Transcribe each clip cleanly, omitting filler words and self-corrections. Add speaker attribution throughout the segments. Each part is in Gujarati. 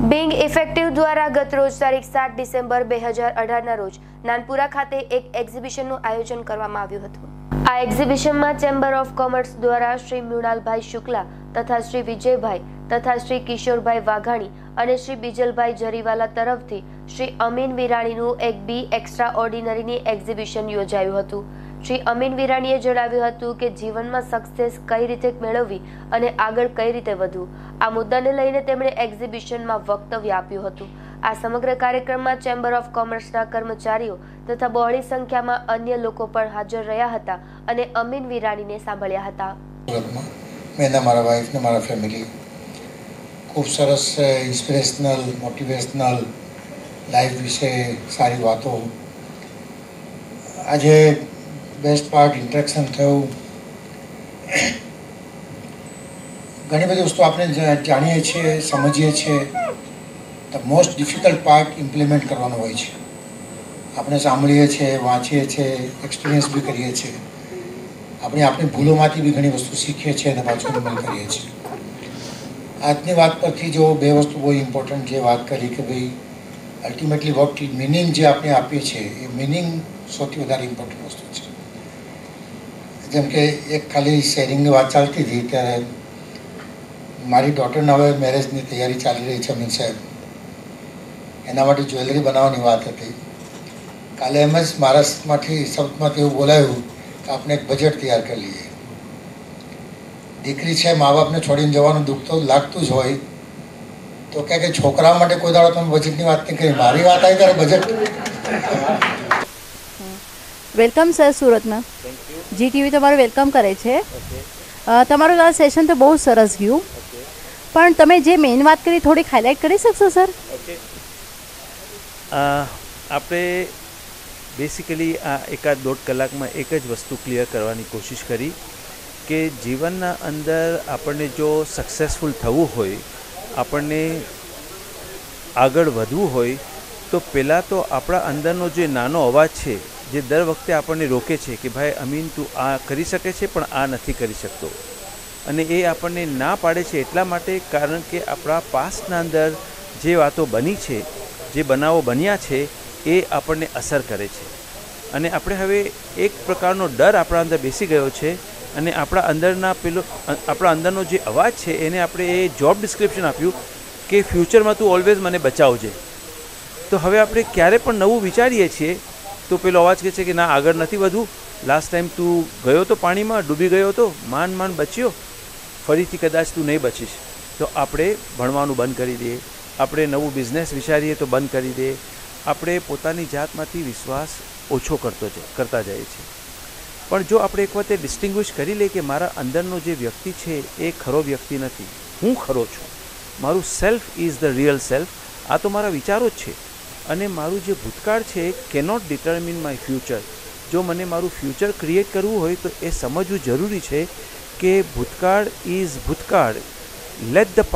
Speaker 1: બિંગ ઇફેક્ટિવ દ્વારા ગત રોજ તારીખ 7 ડિસેમ્બર 2018ના રોજ નાનપુરા ખાતે એક એક્ઝિબિશનનું આયોજન કરવામાં આવ્યું હતું। આ એક્ઝિબિશનમાં ચેમ્બર ઓફ કોમર્સ દ્વારા શ્રી મૃણાલભાઈ શુક્લા તથા શ્રી વિજયભાઈ તથા શ્રી કિશોરભાઈ વાઘાણી અને શ્રી બીજલભાઈ જરીવાલા તરફથી શ્રી અમીન વિરાણીનું એક બી એક્સ્ટ્રા ઓર્ડિનરીની એક્ઝિબિશન યોજાયું હતું। શ્રી અમીન વિરાણીએ જણાવ્યું હતું કે જીવનમાં સક્સેસ કઈ રીતે મેળવવી અને આગળ કઈ રીતે વધવું, આ મુદ્દાને લઈને તેમણે એક્ઝિબિશનમાં વક્તવ્ય આપ્યું હતું। આ સમગ્ર કાર્યક્રમમાં ચેમ્બર ઓફ કોમર્સના કર્મચારીઓ તથા બહોળી સંખ્યામાં અન્ય લોકો પણ હાજર રહ્યા હતા અને અમીન વિરાણીને સાંભળ્યા હતા।
Speaker 2: મેં મારા વાઈફ ને મારા ફેમિલી ખૂબ સરસ ઇન્સ્પિરેશનલ મોટિવેશનલ લાઈફ વિશે સારી વાતો। આજે બેસ્ટ પાર્ટ ઇન્ટરેક્શન થયું। ઘણી બધી વસ્તુ આપણે જાણીએ છીએ, સમજીએ છીએ। The most difficult part implement કરવાનો હોય છે। આપણે સાંભળીએ છીએ, વાંચીએ છીએ, એક્સપિરિયન્સ બી કરીએ છીએ, આપણી ભૂલોમાંથી બી ઘણી વસ્તુ શીખીએ છીએ અને પાછું અમલ કરીએ છીએ। આજની વાત પરથી જો બે વસ્તુ બહુ ઇમ્પોર્ટન્ટ જે વાત કરી કે ભાઈ અલ્ટિમેટલી વોટ મિનિંગ જે આપણે આપીએ છીએ એ મિનિંગ સૌથી વધારે ઇમ્પોર્ટન્ટ વસ્તુ છે। જેમ કે એક ખાલી શેરિંગની વાત ચાલતી હતી ત્યારે મારી ડોટરના હવે મેરેજની તૈયારી ચાલી રહી છે। અમીન સાહેબ એના માટે જ્વેલરી બનાવવાની વાત હતી। કાલે એમ જ મહારાષ્ટ્રમાંથી શબ્દમાંથી એવું બોલાયું કે આપણે એક બજેટ તૈયાર કરી લઈએ। દીકરી છે, મા બાપને છોડીને જવાનું દુઃખ તો લાગતું જ હોય, તો કે છોકરાઓ માટે કોઈ દાડો તમે બજેટની વાત નહીં કરી, મારી વાત આવી ત્યારે બજેટ।
Speaker 3: વેલકમ સર સુરતમાં। જી ટીવી તમારું વેલકમ કરે છે। તમારું આ સેશન તો બહુ સરસ ગયું, પણ તમે જે મેઇન વાત કરી થોડીક હાઇલાઇટ કરી શકશો સર?
Speaker 4: આપણે બેસિકલી આ એકાદ દોઢ કલાકમાં એક જ વસ્તુ ક્લિયર કરવાની કોશિશ કરી કે જીવનના અંદર આપણને જો સક્સેસફુલ થવું હોય, આપણને આગળ વધવું હોય, તો પહેલાં તો આપણા અંદરનો જે નાનો અવાજ છે જે દર વખતે આપણને રોકે છે કે ભાઈ અમીન તું આ કરી શકે છે પણ આ નથી કરી શકતો, અને એ આપણને ના પાડે છે એટલા માટે કારણ કે આપણા પાસ્ટના અંદર જે વાતો બની છે, જે બનાવો બન્યા છે એ આપણને અસર કરે છે, અને આપણે હવે એક પ્રકારનો ડર આપણા અંદર બેસી ગયો છે, અને આપણા અંદરનો જે અવાજ છે એને આપણે એ જોબ ડિસ્ક્રિપ્શન આપ્યું કે ફ્યુચરમાં તું ઓલવેઝ મને બચાવજે। તો હવે આપણે ક્યારે પણ નવું વિચારીએ છીએ તો પેલો અવાજ કહે છે કે ના આગળ નથી વધવું, લાસ્ટ ટાઈમ તું ગયો તો પાણીમાં, ડૂબી ગયો તો, માંડ બચ્યો, ફરીથી કદાચ તું નહીં બચીશ। તો આપણે ભણવાનું બંધ કરી દઈએ, આપણે નવું બિઝનેસ વિચારીએ તો બંધ કરી દઈએ, આપણે પોતાની જાતમાંથી વિશ્વાસ ઓછો કરતા જઈએ છીએ। પણ જો આપણે એક વખતે ડિસ્ટિંગ્વિશ કરી લઈએ કે મારા અંદરનો જે વ્યક્તિ છે એ ખરો વ્યક્તિ નથી, હું ખરો છું, મારું self is the real self, આ તો મારા વિચારો જ છે, અને મારું જે ભૂતકાળ છે કેનોટ ડિટર્મિન માય ફ્યુચર। જો મને મારું ફ્યુચર ક્રિએટ કરવું હોય તો એ સમજવું જરૂરી છે કે ભૂતકાળ ઇઝ ભૂતકાળ, let the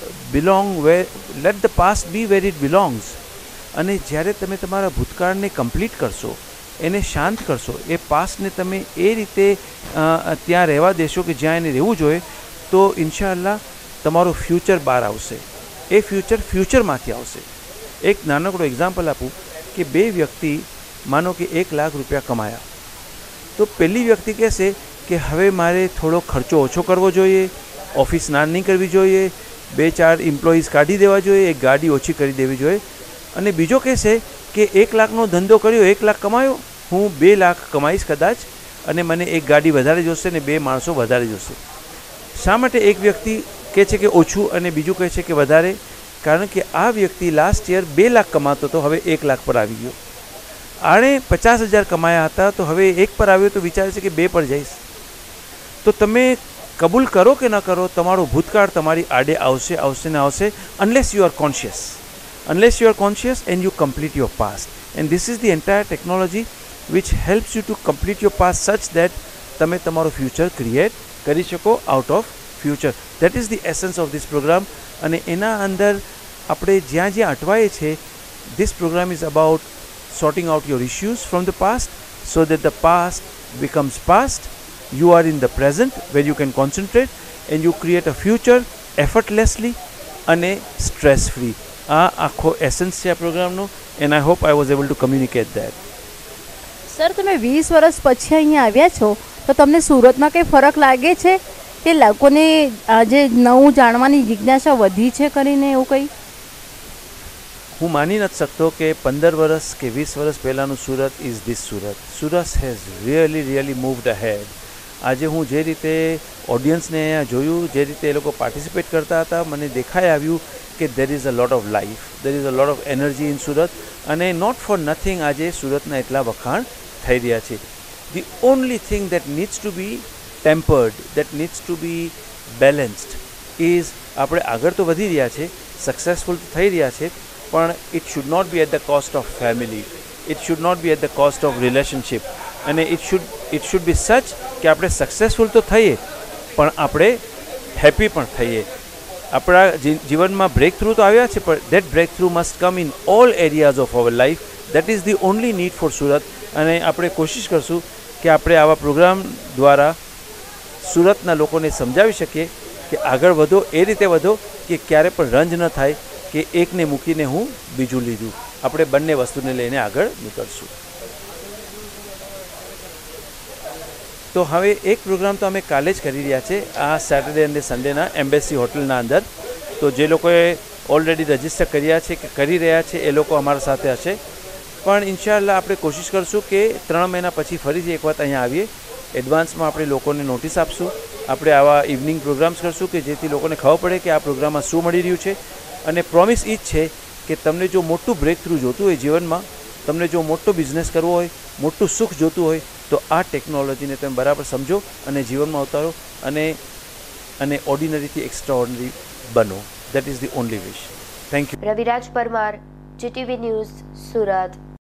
Speaker 4: past be where it belongs. અને જ્યારે તમે તમારા ભૂતકાળને કમ્પ્લીટ કરશો, એને શાંત કરશો, એ પાસ્ટને તમે એ રીતે ત્યાં રહેવા દેશો કે જ્યાં એને રહેવું જોઈએ, તો ઇન્શાઅલ્લાહ તમારું ફ્યુચર બહાર આવશે, એ ફ્યુચરમાંથી આવશે। એક નાનકડો એક્ઝામ્પલ આપું કે બે વ્યક્તિ માનો કે 1 લાખ રૂપિયા કમાયા, તો પહેલી વ્યક્તિ કહેશે કે હવે મારે થોડો ખર્ચો ઓછો કરવો જોઈએ, ઓફિસ ના નહીં કરવી જોઈએ, 2-4 એમ્પ્લોઈઝ કાઢી દેવા જોઈએ, એક ગાડી ઓછી કરી દેવી જોઈએ, અને બીજો કહેશે કે 1 લાખનો ધંધો કર્યો, 1 લાખ કમાયો, હું 2 લાખ કમાઈશ કદાચ, અને મને એક ગાડી વધારે જોશે ને 2 માણસો વધારે જોશે। શા માટે એક વ્યક્તિ કહે છે કે ઓછું અને બીજું કહે છે કે વધારે? કારણ કે આ વ્યક્તિ લાસ્ટ યર 2 લાખ કમાતો હતો, હવે 1 લાખ પર આવી ગયો। આણે 50,000 કમાયા હતા તો હવે 1 પર આવ્યો તો વિચારે છે કે 2 પર જઈશ। તો તમે કબૂલ કરો કે ન કરો, તમારો ભૂતકાળ તમારી આડે આવશે ને આવશે, unless you are conscious and you complete your past, and this is the entire technology which helps you to complete your past such that તમે તમારો ફ્યુચર ક્રિએટ કરી શકો out of future. that is the essence of this program, અને એના અંદર આપણે જ્યાં અટવાઈએ છીએ, this program is about sorting out your issues from the past so that the past becomes past, you are in the present where you can concentrate and you create a future effortlessly and stress free. આ આખો એસન્સ છે આ પ્રોગ્રામનો, and I hope I was able to communicate that.
Speaker 3: Sir, તમે 20 વર્ષ પછી અહીંયા આવ્યા છો તો તમને સુરતમાં કંઈ ફરક લાગે છે કે લોકોને આજે નવું જાણવાની જિજ્ઞાસા વધી છે કરીને એવું કંઈ?
Speaker 4: હું માની નથી શકતો કે 15 વર્ષ કે 20 વર્ષ પહેલાંનું Surat is this Surat. Surat has really moved ahead. આજે હું જે રીતે ઓડિયન્સને અહીંયા જોયું, જે રીતે એ લોકો પાર્ટિસિપેટ કરતા હતા, મને દેખાઈ આવ્યું કે there is a lot of life, there is a lot of energy in Surat. અને નોટ ફોર નથિંગ આજે સુરતના એટલા વખાણ થઈ રહ્યા છે. The only thing that needs to be tempered, that needs to be balanced is, આપણે આગળ તો વધી રહ્યા છે, સક્સેસફુલ થઈ રહ્યા છે, પણ it should not be at the cost of family, it should not be at the cost of relationship. અને ઇટ શુડ બી સચ કે આપણે સક્સેસફુલ તો થઈએ પણ આપણે હેપી પણ થઈએ. આપણા જીવનમાં બ્રેક થ્રુ તો આવ્યા છે, પણ that breakthrough must come in all areas of our life. That is the only need for Surat. અને આપણે કોશિશ કરશું કે આપણે આવા પ્રોગ્રામ દ્વારા સુરતના લોકોને સમજાવી શકીએ કે આગળ વધો, એ રીતે વધો કે ક્યારે પણ રંજ ન થાય કે એકને મૂકીને હું બીજું લીધું. આપણે બંને વસ્તુને લઈને આગળ નીકળશું. તો હવે એક પ્રોગ્રામ તો અમે કાલે જ કરી રહ્યા છે, આ સેટરડે અને સન્ડેના એમ્બેસી હોટલના અંદર. તો જે લોકોએ ઓલરેડી રજિસ્ટર કર્યા છે કે કરી રહ્યા છે એ લોકો અમારા સાથે હશે. પણ ઇન્શાઅલ્લાહ આપણે કોશિશ કરશું કે 3 મહિના પછી ફરીથી એક વખત અહીંયા આવીએ. એડવાન્સમાં આપણે લોકોને નોટિસ આપશું, આપણે આવા ઇવનિંગ પ્રોગ્રામ્સ કરશું કે જેથી લોકોને ખબર પડે કે આ પ્રોગ્રામમાં શું મળી રહ્યું છે. અને પ્રોમિસ એ જ છે કે તમને જો મોટું બ્રેક થ્રુ જોતું હોય જીવનમાં, તમને જો મોટો બિઝનેસ કરવો હોય, મોટું સુખ જોતું હોય, તો આ ટેકનોલોજીને તમે બરાબર સમજો અને જીવનમાં ઉતારો અને ઓર્ડિનરીથી એક્સ્ટ્રા ઓર્ડિનરી બનો. That is the only wish. Thank you.
Speaker 1: Raviraj Parmar, GTV news, Surat.